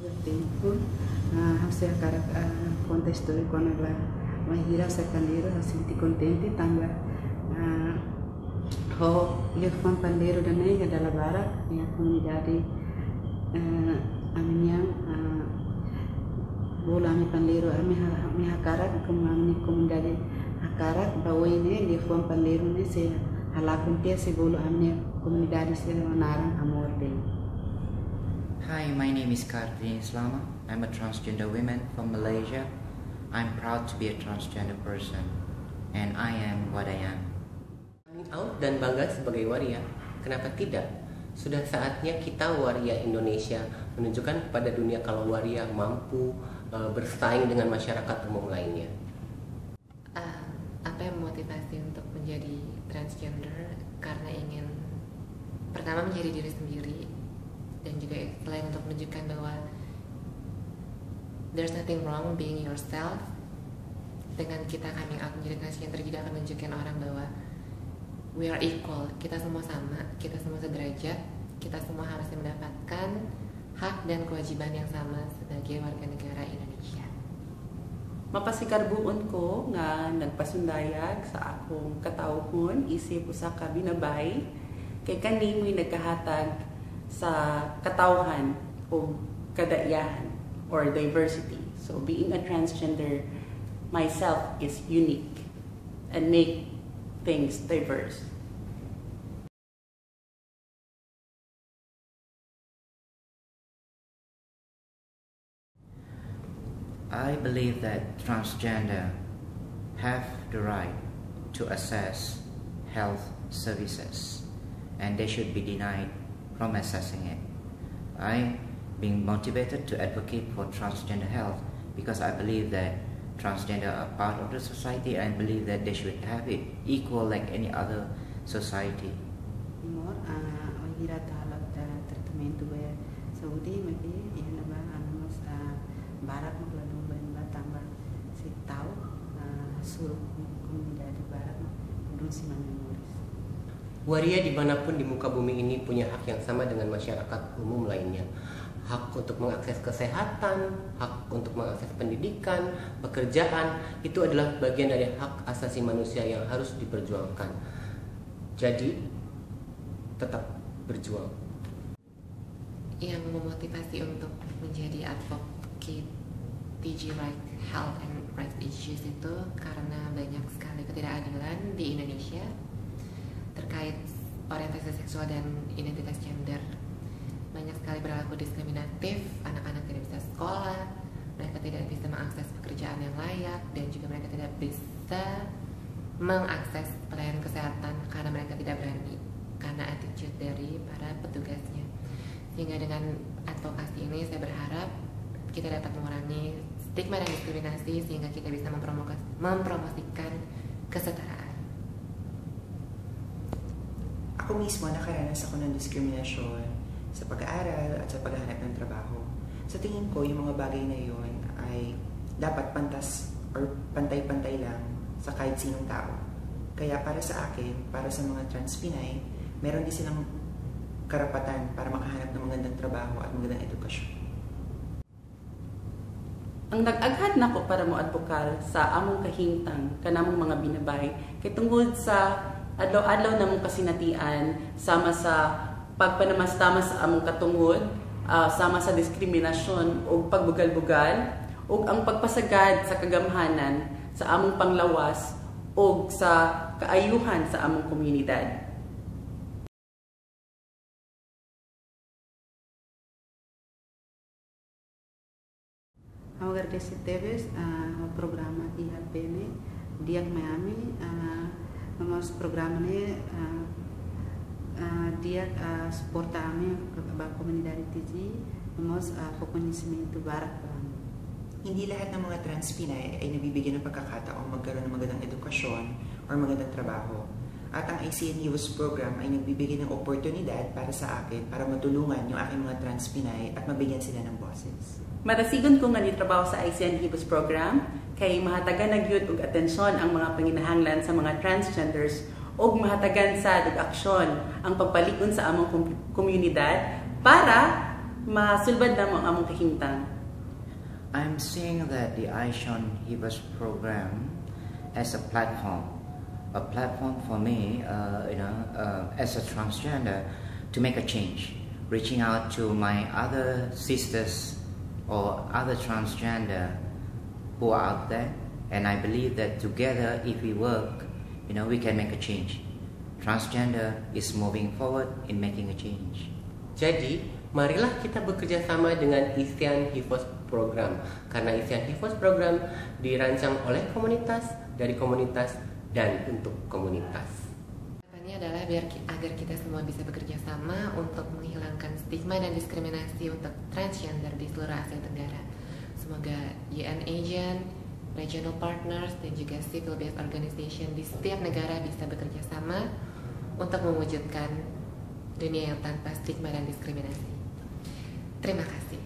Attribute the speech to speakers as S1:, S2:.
S1: tempo saya cara contexto quando ela mahira sacandeiro sinti contente tambah ho lihat fan pandeiro dan nega dalam barat ya comunidade aminya bola ami pandeiro ami hakarat kami comunidade hakarat bawa ini lihat fan pandeiro ne se halakun dia se bola ami comunidade se narang amor dele.
S2: Hi, my name is Isean. I'm a transgender woman from Malaysia. I'm proud to be a transgender person, and I am what I am.
S3: Coming out dan bangga sebagai waria, kenapa tidak? Sudah saatnya kita waria Indonesia menunjukkan kepada dunia kalau waria mampu bersaing dengan masyarakat umum lainnya.
S4: Apa yang memotivasi untuk menjadi transgender? Karena ingin pertama menjadi diri sendiri, dan juga selain untuk menunjukkan bahwa there's nothing wrong being yourself. Dengan kita coming out menjadi transgender juga akan menunjukkan orang bahwa we are equal, kita semua sama, kita semua sederajat, kita semua harus mendapatkan hak dan kewajiban yang sama sebagai warga negara Indonesia.
S5: Mapasikarbuon ko nga nagpasundayag sa akong katawhon isip usa ka binabay kay kani mo'y nagkahatag sa katawhan o kadayahan or diversity. So being a transgender myself is unique and make things diverse.
S2: I believe that transgender have the right to access health services, and they should be denied from accessing it. I being motivated to advocate for transgender health because I believe that transgender are part of the society and believe that they should have it equal like any other society.
S1: More hira tahalat tratamento ba Saudi maki yan ba mas barat magladong ba tambah si tao suruh komunidade barat dun si memoris.
S3: Waria dimanapun di muka bumi ini punya hak yang sama dengan masyarakat umum lainnya. Hak untuk mengakses kesehatan, hak untuk mengakses pendidikan, pekerjaan, itu adalah bagian dari hak asasi manusia yang harus diperjuangkan. Jadi, tetap berjuang.
S4: Yang memotivasi untuk menjadi advocate TG right health and rights issues itu karena banyak sekali ketidakadilan di Indonesia terkait orientasi seksual dan identitas gender. Banyak sekali perilaku diskriminatif, anak-anak tidak bisa sekolah, mereka tidak bisa mengakses pekerjaan yang layak, dan juga mereka tidak bisa mengakses pelayanan kesehatan karena mereka tidak berani karena attitude dari para petugasnya. Sehingga dengan advokasi ini saya berharap kita dapat mengurangi stigma dan diskriminasi sehingga kita bisa mempromosikan kesetaraan.
S6: Ako mismo nakaranas ako ng diskriminasyon sa pag-aaral at sa paghahanap ng trabaho. Sa tingin ko, yung mga bagay na yun ay dapat pantas or pantay-pantay lang sa kahit sinong tao. Kaya para sa akin, para sa mga trans Pinay, meron din silang karapatan para makahanap ng magandang trabaho at magandang edukasyon.
S5: Ang nag-aghat na ko para mo advokal sa among kahimtang kanamong mga binabay kay tungod sa adlaw-adlaw namong kasinatian sama sa pagpanamastama sa among katungod, sama sa diskriminasyon o pagbugal-bugal o ang pagpasagad sa kagamhanan sa among panglawas o sa kaayuhan sa among komunidad.
S1: Agora desse teves o programa IHPN dia Miami mas programa ne dia suporta kami ba komunidade TG mas conhecimento barat.
S6: Hindi lahat ng mga trans Pinay ay nabibigyan ng pagkakataong magkaroon ng magandang edukasyon or magandang trabaho. At ang Isean Heroes Program ay nagbibigay ng oportunidad para sa akin para matulungan yung aking mga trans Pinay at mabigyan sila ng boses.
S5: Matasigon ko nga nitrabaho sa Isean Heroes Program kay mahatagan na gyud og atensyon ang mga panginahanglan sa mga transgenders og mahatagan sa aksyon ang pagpalikon sa among komunidad para masulbad na mo ang among kahimtang.
S2: I'm seeing that the Isean program as a platform for me, as a transgender, to make a change, reaching out to my other sisters or other transgender who are out there, and I believe that together, if we work, we can make a change. Transgender is moving forward in making a change.
S3: Jadi, marilah kita bekerja sama dengan Isean program, karena Isean program dirancang oleh komunitas, dari komunitas, dan untuk komunitas.
S4: Harapannya adalah agar kita semua bisa bekerja sama untuk menghilangkan stigma dan diskriminasi untuk transgender di seluruh Asia Tenggara. Semoga Isean, regional partners, dan juga civil-based organization di setiap negara bisa bekerja sama untuk mewujudkan dunia yang tanpa stigma dan diskriminasi. Terima kasih.